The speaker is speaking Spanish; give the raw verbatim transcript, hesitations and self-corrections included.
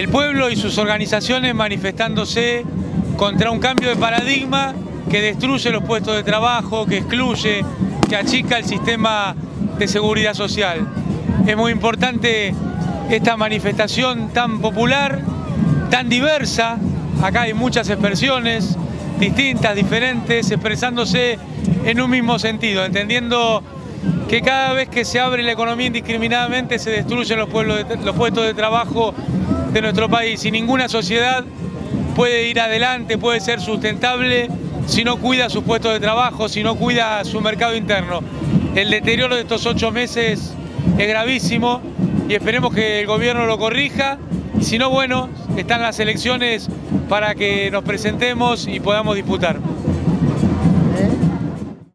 El pueblo y sus organizaciones manifestándose contra un cambio de paradigma que destruye los puestos de trabajo, que excluye, que achica el sistema de seguridad social. Es muy importante esta manifestación tan popular, tan diversa. Acá hay muchas expresiones distintas, diferentes, expresándose en un mismo sentido, entendiendo que cada vez que se abre la economía indiscriminadamente se destruyen los, pueblos de, los puestos de trabajo de nuestro país, y ninguna sociedad puede ir adelante, puede ser sustentable si no cuida sus puestos de trabajo, si no cuida su mercado interno. El deterioro de estos ocho meses es gravísimo y esperemos que el gobierno lo corrija. Si no, bueno, están las elecciones para que nos presentemos y podamos disputar.